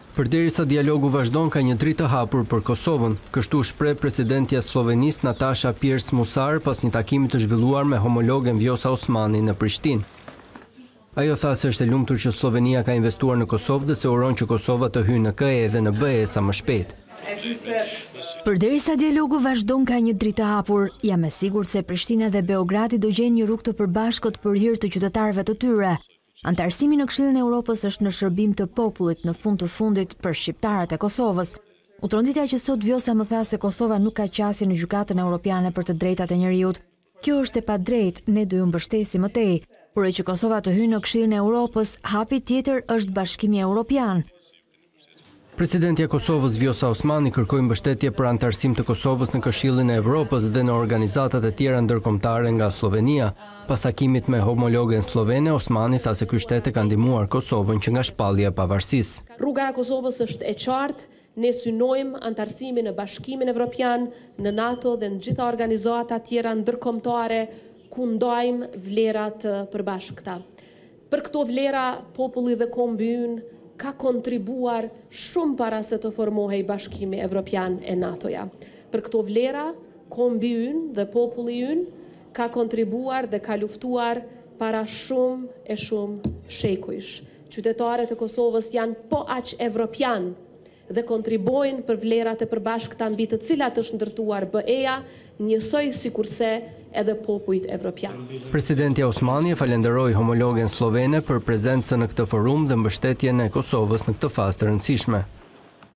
Përderisa dialogu vazhdon, ka një dritë të hapur për Kosovën, kështu shpreh presidentja e Slovenisë Nataša Pirc Musar pas një takimi të zhvilluar me homologen Vjosa Osmani në Prishtinë. Ajo tha se është e lumtur që Slovenia ka investuar në Kosovë dhe se uron që Kosova të hyjë në KE dhe në BE sa më shpejt. Përderisa dialogu vazhdon, ka një dritë të hapur. Jam e sigurt se Prishtina dhe Beogradi do gjejnë një rrugë të përbashkët për hir të qytetarëve të tyre. Antarësimi në Këshillin e Europës është në shërbim të popullit në fund të fundit për shqiptarët e Kosovës. U tronditja që sot Vjosa më tha se Kosova nuk ka qasje në gjykatën europiane për të drejtat e njerëzit. Kjo është e padrejtë, ne do ju mbështesim më tej. Por që Kosova të hyjë në Këshillin e Europës, hapi tjetër është Bashkimi Evropian. Presidentja e Kosovës Vjosa Osmani kërkoi mbështetje për antarësim të Kosovës në Këshillin e Evropës dhe në organizatat e tjera ndërkombëtare nga Slovenia. Pas takimit me homologen slovene, Osmani tha se ky shtet e ka ndihmuar Kosovën që nga shpallja e pavarësisë. Rruga e Kosovës është e qartë, ne synojmë antarësimin në Bashkimin Evropian, në NATO dhe në gjitha organizata tjera ndërkombëtare ku ndajmë vlerat përbashkëta. Për këto vlera, populli dhe kombi ynë ka kontribuar shumë para se të formohej Bashkimi Evropian e NATO-ja. Për këto vlera, kombi ynë dhe populli ynë ka kontribuar dhe ka luftuar para shumë shekujsh. Qytetarët e Kosovës janë po aq evropian dhe kontribojnë për vlerat e përbashkëta mbi të cilat është ndërtuar BE-ja, njësoj sikurse edhe popujt evropian. Presidentja Osmani e falenderoi homologen slovene për prezencën në këtë forum dhe mbështetjen e Kosovës në këtë fazë të rëndësishme.